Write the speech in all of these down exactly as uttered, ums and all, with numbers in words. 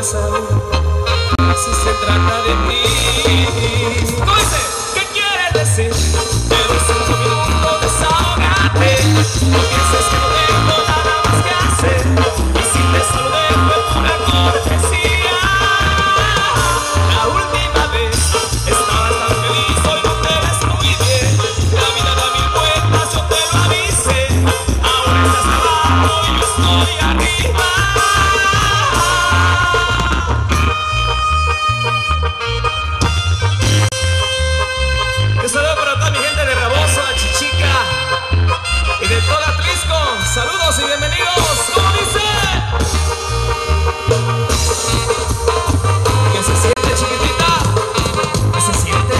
más aún si se trata de mí. ¿Cómo dice? ¿Qué quieres decir? Te doy cinco minutos, desahógate. No pienses que no tengo nada más que hacer. Y si te saludé fue pura cortesía. La última vez estabas tan feliz, hoy no te ves muy bien. La vida da mil vueltas, yo te lo avisé. Ahora estás abajo y yo estoy arriba. Un saludo para toda mi gente de Rabosa, Chichica y de toda Atlisco. Saludos y bienvenidos. ¿Cómo dice? ¿Qué se siente, chiquitita? ¿Qué se siente?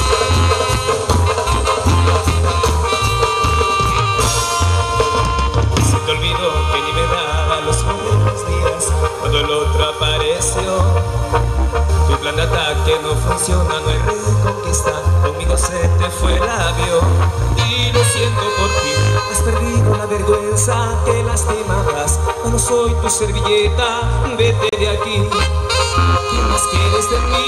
Si te olvido que ni me daba los buenos días cuando el otro apareció. Tu plan de ataque no funciona, no hay reconquista. Conmigo se te fue el avión y lo siento por ti. Has perdido la vergüenza que lastimabas. Ya no soy tu servilleta, vete de aquí. ¿Qué más quieres de mí?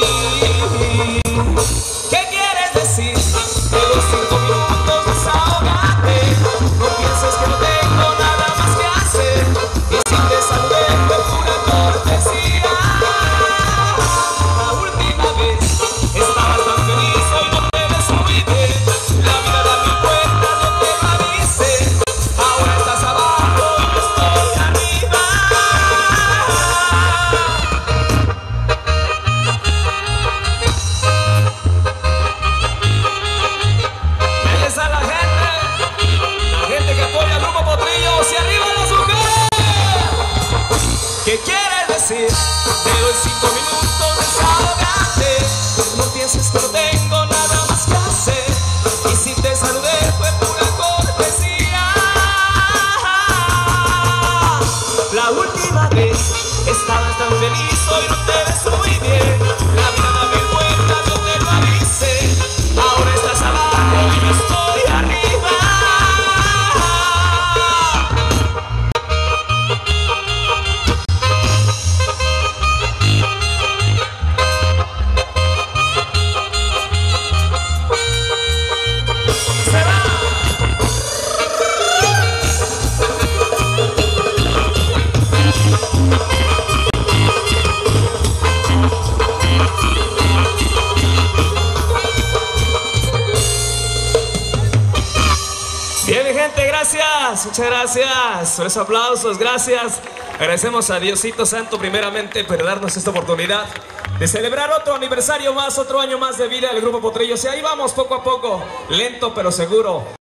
¿Qué quieres decir? Te doy cinco minutos, desahógate. No pienses que no tengo nada más que hacer. Y si te saludé fue pura cortesía. La última vez estabas tan feliz, hoy no te ves muy bien. La vida da mil vueltas, yo te lo avisé. Ahora estás abajo y yo estoy arriba. Gracias a la gente, la gente que apoya al Grupo Potrillos y arriba las mujeres. ¿Qué quieres decir? Te doy cinco minutos, desahógate. No pienses que no tengo nada más que hacer. Y si te saludé fue pura cortesía. La última vez estabas tan feliz, hoy no te ves muy bien. La vida da mil vueltas, yo te lo avisé. Ahora estás abajo y yo estoy arriba. Bien, mi gente, gracias, muchas gracias por esos aplausos, gracias. Agradecemos a Diosito Santo primeramente por darnos esta oportunidad de celebrar otro aniversario más, otro año más de vida del Grupo Potrillos. Y ahí vamos poco a poco, lento pero seguro.